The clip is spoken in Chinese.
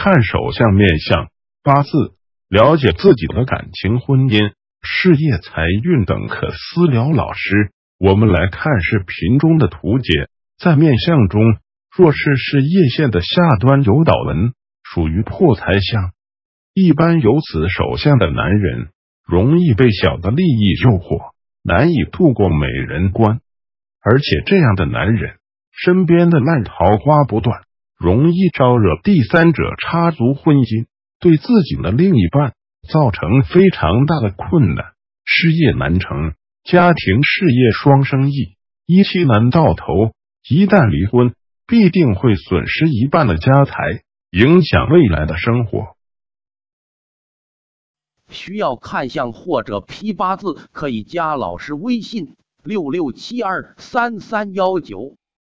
看手相面相、八字，了解自己的感情、婚姻、事业、财运等可私聊老师。我们来看视频中的图解，在面相中，若是叶线的下端有倒纹，属于破财相。一般有此手相的男人，容易被小的利益诱惑，难以度过美人关。而且这样的男人，身边的烂桃花不断，容易招惹第三者插足婚姻，对自己的另一半造成非常大的困难，事业难成，家庭事业双生意，一妻难到头。一旦离婚，必定会损失一半的家财，影响未来的生活。 需要看相或者批八字，可以加老师微信66723319。